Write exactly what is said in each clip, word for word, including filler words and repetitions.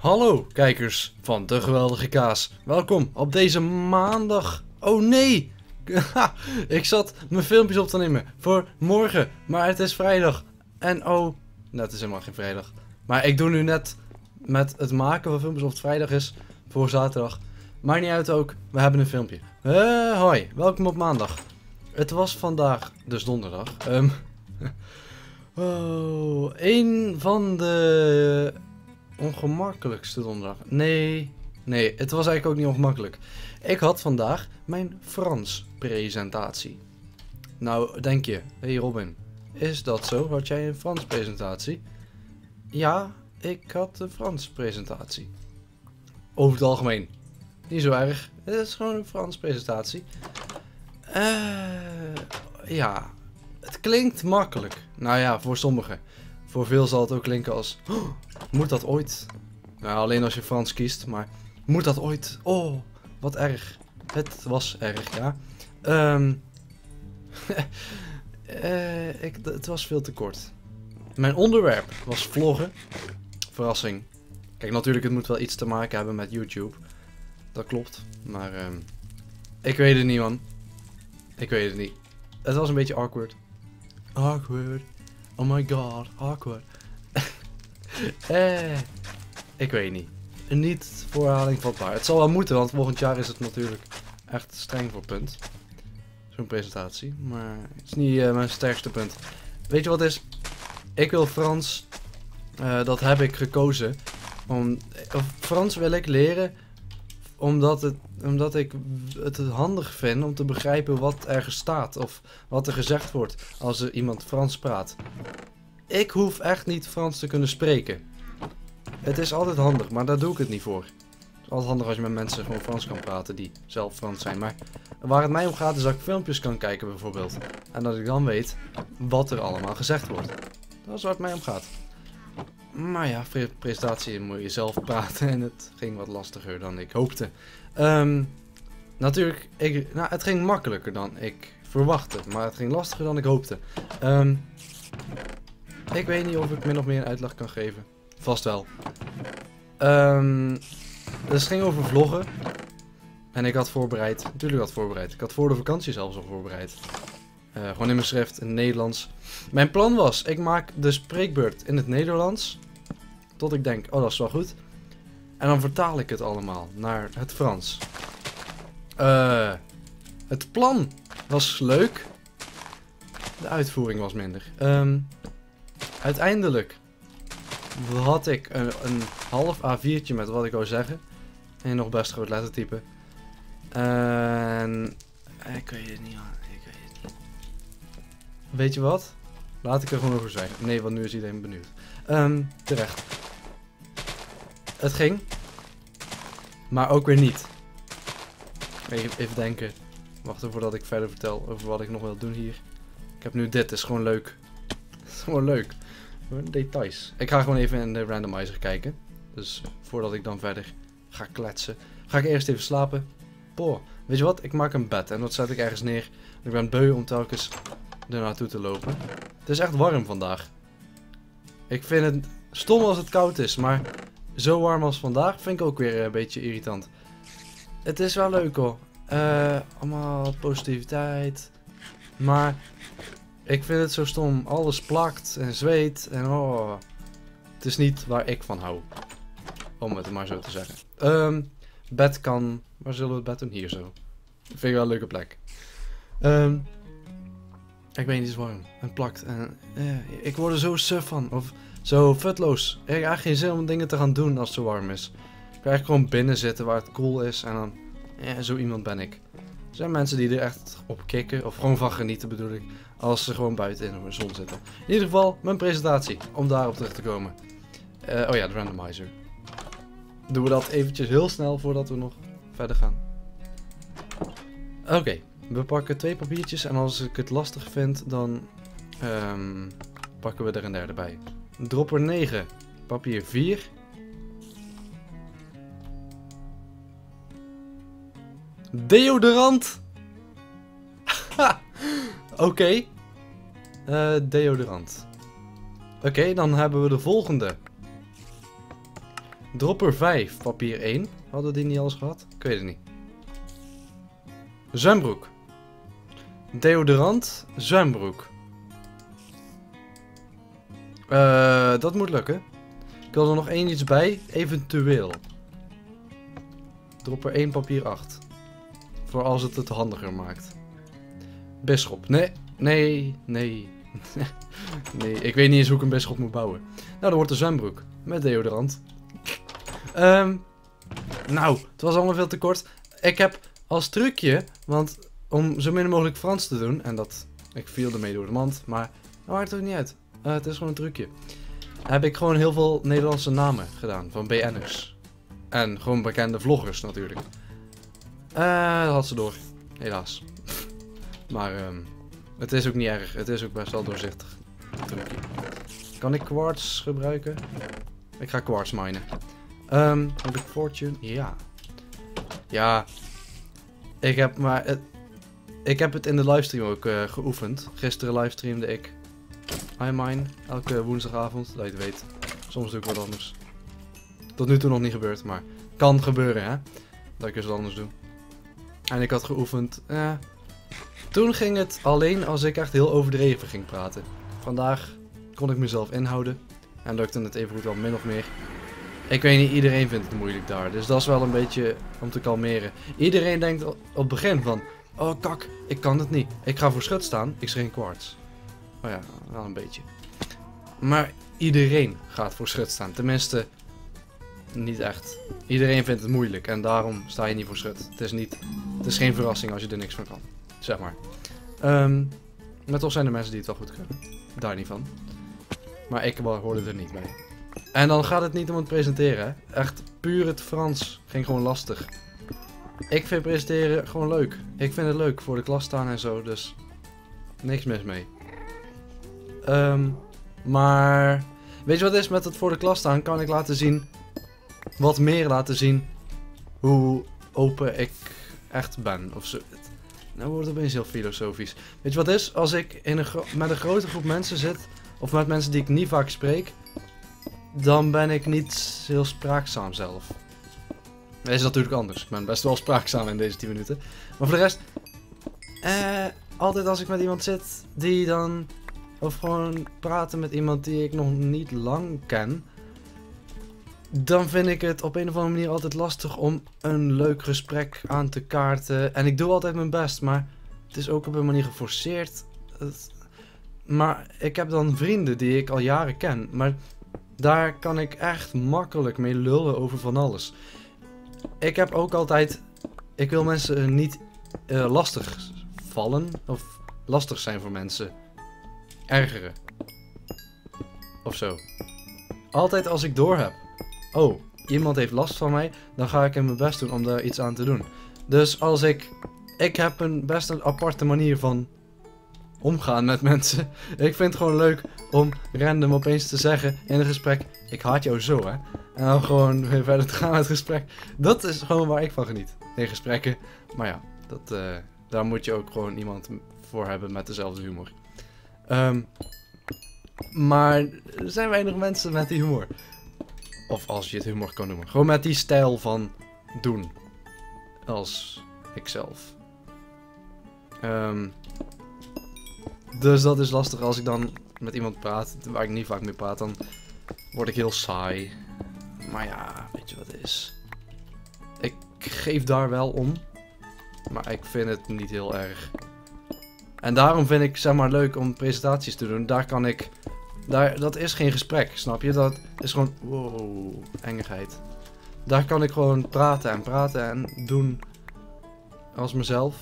Hallo kijkers van De Geweldige Kaas. Welkom op deze maandag. Oh nee! Ik zat mijn filmpjes op te nemen voor morgen, maar het is vrijdag. En oh, nou het is helemaal geen vrijdag. Maar ik doe nu net met het maken van filmpjes of het vrijdag is voor zaterdag. Maakt niet uit ook, we hebben een filmpje. Uh, hoi, welkom op maandag. Het was vandaag, dus donderdag. Um, oh, een van de ongemakkelijkste donderdag. Nee, nee, het was eigenlijk ook niet ongemakkelijk. Ik had vandaag mijn Frans presentatie. Nou, denk je, hé hey Robin, is dat zo? Had jij een Frans presentatie? Ja, ik had een Frans presentatie. Over het algemeen. Niet zo erg. Het is gewoon een Frans presentatie. Uh, ja, het klinkt makkelijk. Nou ja, voor sommigen. Voor veel zal het ook klinken als... Oh, moet dat ooit? Nou, alleen als je Frans kiest, maar... Moet dat ooit? Oh, wat erg. Het was erg, ja. Um, uh, ik, het was veel te kort. Mijn onderwerp was vloggen. Verrassing. Kijk, natuurlijk, het moet wel iets te maken hebben met YouTube. Dat klopt. Maar um, ik weet het niet, man. Ik weet het niet. Het was een beetje awkward. Awkward. Oh my god, awkward. eh, ik weet niet. Niet voor herhaling vatbaar. Het zal wel moeten, want volgend jaar is het natuurlijk echt streng voor punt. Zo'n presentatie. Maar het is niet uh, mijn sterkste punt. Weet je wat het is? Ik wil Frans. Uh, dat heb ik gekozen. Om, of Frans wil ik leren. Omdat, het, omdat ik het handig vind om te begrijpen wat er staat. Of wat er gezegd wordt als er iemand Frans praat. Ik hoef echt niet Frans te kunnen spreken. Het is altijd handig, maar daar doe ik het niet voor. Het is altijd handig als je met mensen gewoon Frans kan praten die zelf Frans zijn. Maar waar het mij om gaat is dat ik filmpjes kan kijken bijvoorbeeld. En dat ik dan weet wat er allemaal gezegd wordt. Dat is waar het mij om gaat. Maar ja, voor je presentatie moet je zelf praten en het ging wat lastiger dan ik hoopte. Um, natuurlijk, ik, nou, het ging makkelijker dan ik verwachtte, maar het ging lastiger dan ik hoopte. Um, ik weet niet of ik min of meer een uitleg kan geven. Vast wel. Um, dus het ging over vloggen. En ik had voorbereid, natuurlijk had voorbereid. Ik had voor de vakantie zelfs al voorbereid. Uh, gewoon in mijn schrift, in het Nederlands. Mijn plan was, ik maak de spreekbeurt in het Nederlands. Tot ik denk, oh dat is wel goed. En dan vertaal ik het allemaal naar het Frans. Uh, het plan was leuk. De uitvoering was minder. Um, uiteindelijk had ik een, een half A viertje met wat ik wou zeggen. En nog best groot lettertype. En ik weet het niet, man. Ik weet het niet. Weet je wat? Laat ik er gewoon over zeggen. Nee, want nu is iedereen benieuwd. Um, terecht. Het ging. Maar ook weer niet. Even, even denken. Wachten voordat ik verder vertel over wat ik nog wil doen hier. Ik heb nu dit. Het is gewoon leuk. Het is gewoon leuk. Details. Ik ga gewoon even in de randomizer kijken. Dus voordat ik dan verder ga kletsen. Ga ik eerst even slapen. Boah. Weet je wat? Ik maak een bed. En dat zet ik ergens neer. Ik ben beu om telkens er naartoe te lopen. Het is echt warm vandaag. Ik vind het stom als het koud is. Maar zo warm als vandaag vind ik ook weer een beetje irritant. Het is wel leuk hoor. Uh, allemaal positiviteit. Maar ik vind het zo stom. Alles plakt en zweet. En oh. Het is niet waar ik van hou. Om het maar zo te zeggen. Um, bed kan. Waar zullen we het bed doen? Hier zo. Vind ik wel een leuke plek. Um, ik weet niet, het is warm. En plakt. En, uh, ik word er zo suf van. Of zo futloos. Ik heb eigenlijk geen zin om dingen te gaan doen als het zo warm is. Ik wil eigenlijk gewoon binnen zitten waar het cool is. En dan. Ja, zo iemand ben ik. Er zijn mensen die er echt op kicken. Of gewoon van genieten bedoel ik. Als ze gewoon buiten in de zon zitten. In ieder geval, mijn presentatie. Om daarop terug te komen. Uh, oh ja, de randomizer. Doen we dat eventjes heel snel voordat we nog verder gaan. Oké, okay, we pakken twee papiertjes. En als ik het lastig vind, dan um, pakken we er een derde bij. Dropper negen, papier vier. Deodorant! Oké. Okay. Uh, deodorant. Oké, okay, dan hebben we de volgende. Dropper vijf, papier één. Hadden die niet alles gehad? Ik weet het niet. Zwembroek. Deodorant, zwembroek. Uh, dat moet lukken. Ik wil er nog één iets bij, eventueel. Dropper één, papier acht. Voor als het het handiger maakt. Bisschop. Nee, nee, nee. Nee, ik weet niet eens hoe ik een bisschop moet bouwen. Nou, dan wordt een zwembroek. Met deodorant. um, nou, het was allemaal veel te kort. Ik heb als trucje, want om zo min mogelijk Frans te doen. En dat, ik viel ermee door de mand. Maar dat maakt het ook niet uit. Uh, het is gewoon een trucje. Heb ik gewoon heel veel Nederlandse namen gedaan. Van B N'ers. En gewoon bekende vloggers natuurlijk. Eh, dat had ze door. Helaas. Maar um, het is ook niet erg. Het is ook best wel doorzichtig. Trucje. Kan ik quartz gebruiken? Ik ga quartz minen. Um, heb ik fortune? Ja. Ja. Ik heb maar... Het, ik heb het in de livestream ook uh, geoefend. Gisteren livestreamde ik iMine. Elke woensdagavond. Dat je het weet. Soms doe ik wat anders. Tot nu toe nog niet gebeurd. Maar kan gebeuren, hè. Dat ik eens wat anders doe. En ik had geoefend. Eh, toen ging het alleen als ik echt heel overdreven ging praten. Vandaag kon ik mezelf inhouden. En lukte het evengoed wel min of meer. Ik weet niet, iedereen vindt het moeilijk daar. Dus dat is wel een beetje om te kalmeren. Iedereen denkt op het begin van... Oh kak, ik kan het niet. Ik ga voor schut staan. Ik schreef kwarts. Oh ja, wel een beetje. Maar iedereen gaat voor schut staan. Tenminste, niet echt. Iedereen vindt het moeilijk. En daarom sta je niet voor schut. Het is, niet, het is geen verrassing als je er niks van kan. Zeg maar. Um, maar toch zijn er mensen die het wel goed kunnen. Daar niet van. Maar ik hoorde er niet bij. En dan gaat het niet om het presenteren, hè. Echt puur het Frans ging gewoon lastig. Ik vind presenteren gewoon leuk. Ik vind het leuk voor de klas staan en zo, dus niks mis mee. Um, maar weet je wat het is met het voor de klas staan? Kan ik laten zien, wat meer laten zien, hoe open ik echt ben. Of zo. Nou wordt het opeens heel filosofisch. Weet je wat het is? Als ik in een met een grote groep mensen zit, of met mensen die ik niet vaak spreek, dan ben ik niet heel spraakzaam zelf. Dat is natuurlijk anders. Ik ben best wel spraakzaam in deze tien minuten. Maar voor de rest... Eh, altijd als ik met iemand zit die dan... Of gewoon praten met iemand die ik nog niet lang ken. Dan vind ik het op een of andere manier altijd lastig om een leuk gesprek aan te kaarten. En ik doe altijd mijn best, maar het is ook op een manier geforceerd. Het... Maar ik heb dan vrienden die ik al jaren ken. Maar... Daar kan ik echt makkelijk mee lullen over van alles. Ik heb ook altijd... Ik wil mensen niet uh, lastig vallen. Of lastig zijn voor mensen. Ergeren. Of zo. Altijd als ik doorheb. Oh, iemand heeft last van mij. Dan ga ik in mijn best doen om daar iets aan te doen. Dus als ik... Ik heb een best een aparte manier van... omgaan met mensen. Ik vind het gewoon leuk om random opeens te zeggen in een gesprek, ik haat jou zo, hè. En dan gewoon weer verder te gaan met het gesprek. Dat is gewoon waar ik van geniet. In gesprekken. Maar ja, dat, uh, daar moet je ook gewoon iemand voor hebben met dezelfde humor. Um, maar er zijn weinig mensen met die humor. Of als je het humor kan noemen. Gewoon met die stijl van doen. Als ikzelf. Um, Dus dat is lastig als ik dan met iemand praat, waar ik niet vaak mee praat, dan word ik heel saai. Maar ja, weet je wat het is. Ik geef daar wel om, maar ik vind het niet heel erg. En daarom vind ik, zeg maar, leuk om presentaties te doen. Daar kan ik, daar, dat is geen gesprek, snap je? Dat is gewoon, wow, engigheid. Daar kan ik gewoon praten en praten en doen als mezelf.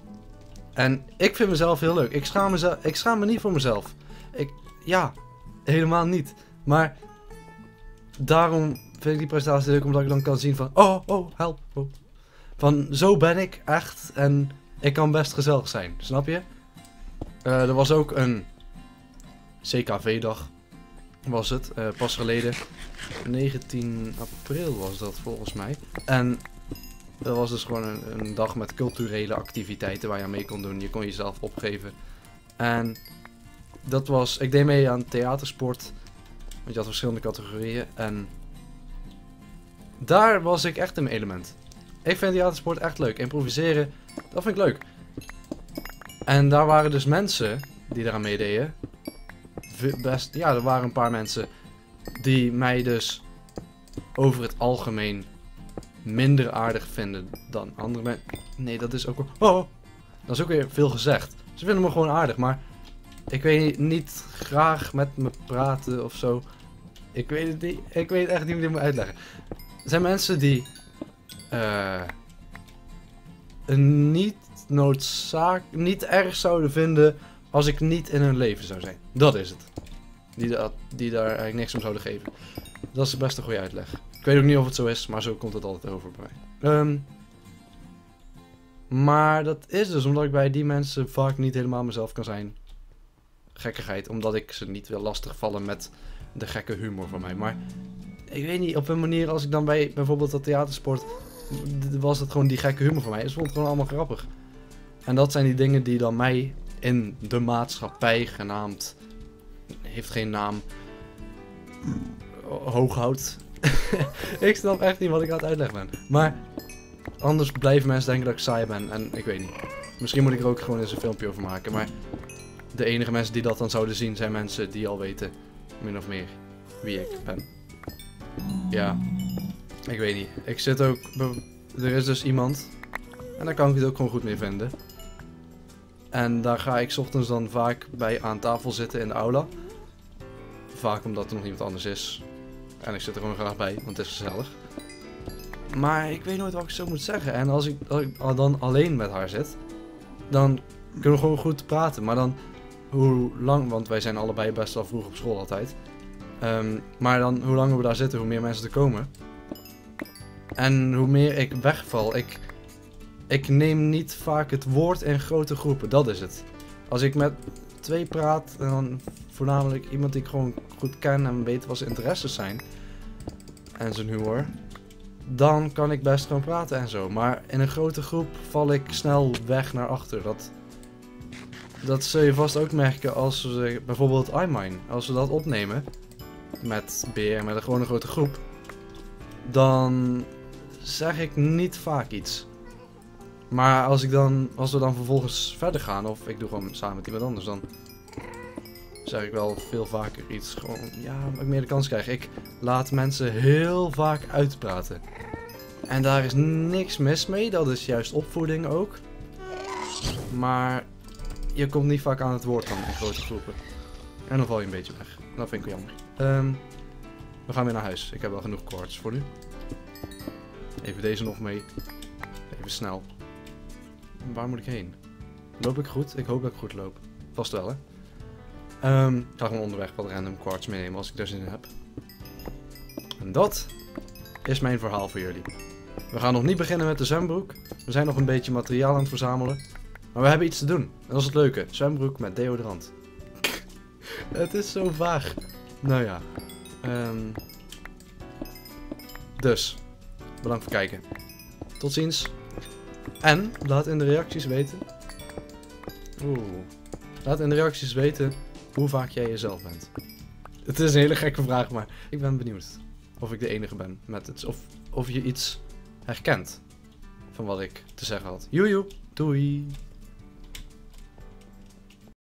En ik vind mezelf heel leuk. Ik schaam, mezelf, ik schaam me niet voor mezelf. Ik, ja, helemaal niet. Maar daarom vind ik die presentatie leuk, omdat ik dan kan zien van... Oh, oh, help. Oh. Van, zo ben ik echt en ik kan best gezellig zijn. Snap je? Uh, er was ook een C K V-dag. Was het, uh, pas geleden. negentien april was dat volgens mij. En... Dat was dus gewoon een, een dag met culturele activiteiten waar je aan mee kon doen. Je kon jezelf opgeven. En dat was... Ik deed mee aan theatersport. Want je had verschillende categorieën. En Daar was ik echt in mijn element. Ik vind theatersport echt leuk. Improviseren, dat vind ik leuk. En daar waren dus mensen die eraan meededen. Best, ja, er waren een paar mensen die mij dus over het algemeen minder aardig vinden dan andere mensen. Nee, dat is ook wel... Oh, dat is ook weer veel gezegd. Ze vinden me gewoon aardig, maar ik weet niet graag met me praten of zo. Ik weet het niet. Ik weet echt niet hoe ik dit moet uitleggen. Er zijn mensen die uh, niet noodzaak, niet erg zouden vinden als ik niet in hun leven zou zijn. Dat is het. Die, dat, die daar eigenlijk niks om zouden geven. Dat is best een goede uitleg. Ik weet ook niet of het zo is, maar zo komt het altijd over bij mij. Um, maar dat is dus omdat ik bij die mensen vaak niet helemaal mezelf kan zijn. Gekkigheid, omdat ik ze niet wil lastigvallen met de gekke humor van mij. Maar ik weet niet, op een manier als ik dan bij bijvoorbeeld dat theatersport, was het gewoon die gekke humor van mij. Het vond het gewoon allemaal grappig. En dat zijn die dingen die dan mij in de maatschappij genaamd, heeft geen naam, hoog houdt. Ik snap echt niet wat ik aan het uitleggen ben. Maar anders blijven mensen denken dat ik saai ben. En ik weet niet. Misschien moet ik er ook gewoon eens een filmpje over maken. Maar de enige mensen die dat dan zouden zien zijn mensen die al weten, min of meer, wie ik ben. Ja, ik weet niet. Ik zit ook... Er is dus iemand. En daar kan ik het ook gewoon goed mee vinden. En daar ga ik 's ochtends dan vaak bij aan tafel zitten in de aula. Vaak omdat er nog iemand anders is. En ik zit er gewoon graag bij, want het is gezellig. Maar ik weet nooit wat ik zo moet zeggen. En als ik, als ik dan alleen met haar zit, dan kunnen we gewoon goed praten. Maar dan, hoe lang, want wij zijn allebei best wel vroeg op school altijd. Um, maar dan, hoe langer we daar zitten, hoe meer mensen er komen. En hoe meer ik wegval. Ik, ik neem niet vaak het woord in grote groepen, dat is het. Als ik met twee praat, en dan voornamelijk iemand die ik gewoon goed ken en weet wat zijn interesses zijn. En zijn humor. Dan kan ik best gewoon praten en zo. Maar in een grote groep val ik snel weg naar achter. Dat, dat zul je vast ook merken als we bijvoorbeeld iMine, als we dat opnemen. Met Beer, met een gewoon een grote groep. Dan zeg ik niet vaak iets. Maar als, ik dan, als we dan vervolgens verder gaan, of ik doe gewoon samen met iemand anders, dan zeg ik wel veel vaker iets. Gewoon, ja, dat ik meer de kans krijg. Ik laat mensen heel vaak uitpraten. En daar is niks mis mee, dat is juist opvoeding ook. Maar je komt niet vaak aan het woord dan in grote groepen. En dan val je een beetje weg. Dat vind ik wel jammer. Um, we gaan weer naar huis. Ik heb wel genoeg quartz voor nu. Even deze nog mee. Even snel. Waar moet ik heen? Loop ik goed? Ik hoop dat ik goed loop. Vast wel, hè? Um, ik ga gewoon onderweg wat random quartz meenemen als ik daar zin in heb. En dat is mijn verhaal voor jullie. We gaan nog niet beginnen met de zwembroek. We zijn nog een beetje materiaal aan het verzamelen. Maar we hebben iets te doen. En dat is het leuke. Zwembroek met deodorant. Het is zo vaag. Nou ja. Um, dus. Bedankt voor het kijken. Tot ziens. En laat in de reacties weten. Oeh. Laat in de reacties weten hoe vaak jij jezelf bent. Het is een hele gekke vraag, maar ik ben benieuwd of ik de enige ben met het. Of, of je iets herkent van wat ik te zeggen had. Joejoe. Doei.